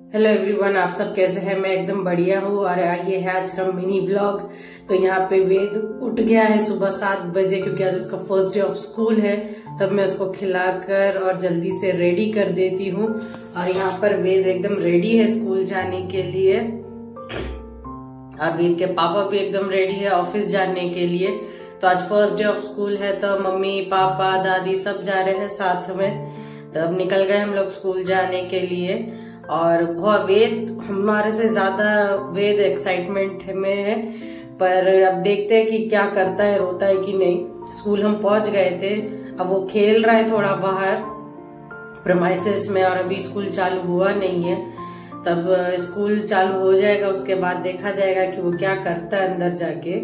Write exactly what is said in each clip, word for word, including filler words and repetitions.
Hello everyone, आप सब कैसे हैं। मैं एकदम बढ़िया हूँ और ये है आज का मिनी व्लॉग। तो यहाँ पे वेद उठ गया है सुबह सात बजे क्योंकि आज उसका फर्स्ट डे ऑफ स्कूल है। तब मैं उसको खिलाकर और जल्दी से रेडी कर देती हूँ। और यहाँ पर वेद एकदम रेडी है स्कूल जाने के लिए और वेद के पापा भी एकदम रेडी है ऑफिस जाने के लिए। तो आज फर्स्ट डे ऑफ स्कूल है तो मम्मी पापा दादी सब जा रहे हैं साथ में। तब निकल गए हम लोग स्कूल जाने के लिए। और बहुत वेद हमारे से ज्यादा वेद एक्साइटमेंट में है, पर अब देखते हैं कि क्या करता है, रोता है कि नहीं। स्कूल हम पहुंच गए थे, अब वो खेल रहा है थोड़ा बाहर प्रेमाइसेस में और अभी स्कूल चालू हुआ नहीं है। तब स्कूल चालू हो जाएगा उसके बाद देखा जाएगा कि वो क्या करता है अंदर जाके।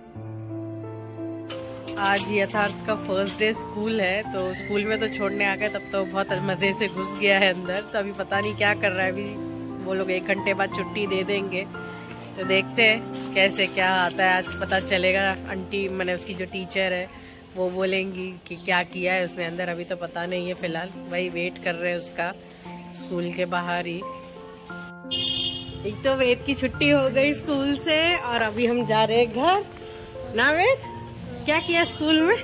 आज यथार्थ का फर्स्ट डे स्कूल है तो स्कूल में तो छोड़ने आ गए, तब तो बहुत मजे से घुस गया है अंदर। तो अभी पता नहीं क्या कर रहा है। अभी वो लोग एक घंटे बाद छुट्टी दे देंगे तो देखते हैं कैसे क्या आता है। आज पता चलेगा। आंटी मैंने उसकी जो टीचर है वो बोलेंगी कि क्या किया है उसने अंदर। अभी तो पता नहीं है, फिलहाल वही वेट कर रहे हैं उसका स्कूल के बाहर ही। एक तो वेद की छुट्टी हो गई स्कूल से और अभी हम जा रहे हैं घर ना। वेद क्या किया स्कूल में?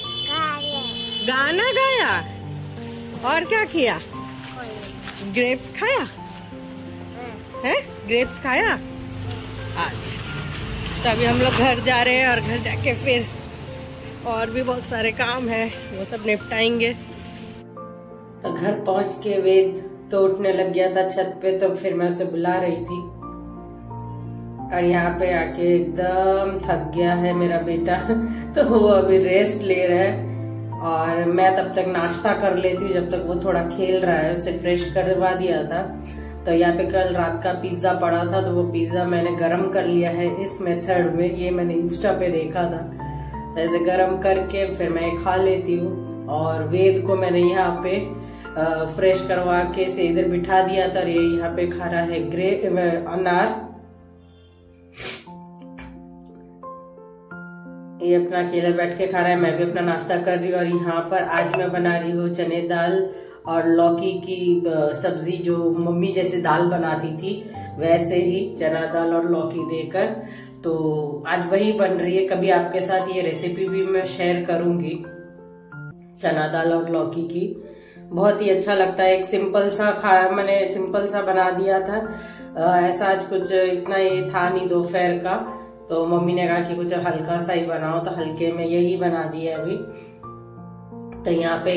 गाना गाया और क्या किया? ग्रेप्स खाया है? ग्रेप्स खाया आज। तो अभी हम लोग घर जा रहे हैं और घर जाके फिर और भी बहुत सारे काम है वो सब निपटाएंगे। तो घर पहुंच के वेद तो उठने लग गया था छत पे, तो फिर मैं उसे बुला रही थी और यहाँ पे आके एकदम थक गया है मेरा बेटा तो वो अभी रेस्ट ले रहा है और मैं तब तक नाश्ता कर लेती हूँ जब तक वो थोड़ा खेल रहा है। उसे फ्रेश करवा दिया था। तो यहाँ पे कल रात का पिज्जा पड़ा था तो वो पिज्जा मैंने गरम कर लिया है इस मेथड में। ये मैंने इंस्टा पे देखा था। तो ऐसे गरम करके फिर मैं खा लेती हूँ। और वेद को मैंने यहाँ पे फ्रेश करवा के से इधर बिठा दिया था और ये यहाँ पे खा रहा है ग्रे अनार। ये अपना अकेले बैठ के खा रहा है, मैं भी अपना नाश्ता कर रही हूँ। और यहाँ पर आज मैं बना रही हूँ चने दाल और लौकी की सब्जी, जो मम्मी जैसे दाल बनाती थी वैसे ही चना दाल और लौकी देकर। तो आज वही बन रही है। कभी आपके साथ ये रेसिपी भी मैं शेयर करूंगी चना दाल और लौकी की। बहुत ही अच्छा लगता है। एक सिंपल सा खा मैंने सिंपल सा बना दिया था। आ, ऐसा आज कुछ इतना ये था नहीं दोपहर का, तो मम्मी ने कहा कि कुछ हल्का सा ही बनाओ, तो हल्के में यही बना दिया अभी। तो यहाँ पे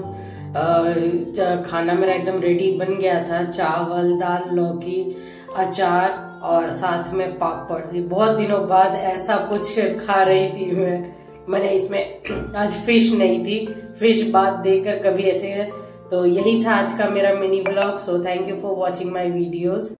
एकदम खाना मेरा एकदम रेडी बन गया था। चावल दाल लौकी अचार और साथ में पापड़। बहुत दिनों बाद ऐसा कुछ खा रही थी मैं। मैंने इसमें आज फिश नहीं थी, फिश बात देकर कभी ऐसे है। तो यही था आज का मेरा mini blog. So thank you for watching my videos.